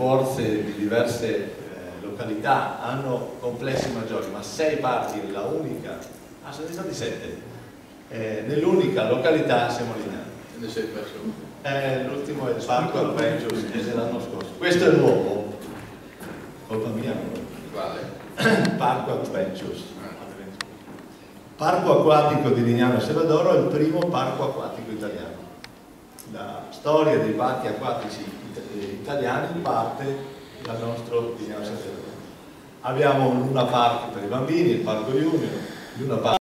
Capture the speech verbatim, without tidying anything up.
forze di diverse eh, località hanno complessi maggiori, ma sei parchi nella unica, ah sono stati sette, eh, nell'unica località siamo Lignano. Ne sei perso? Eh, l'ultimo è il parco Adventures, che è dell'anno scorso. Questo è il nuovo, colpa mia. Quale? Parco Adventures. Parco acquatico di Lignano Sevadoro è il primo parco acquatico italiano. La storia dei parchi acquatici italiani parte dal nostro Lignano Sevadoro. Abbiamo un Luna Park per i bambini, il Parco Junior, Luna Park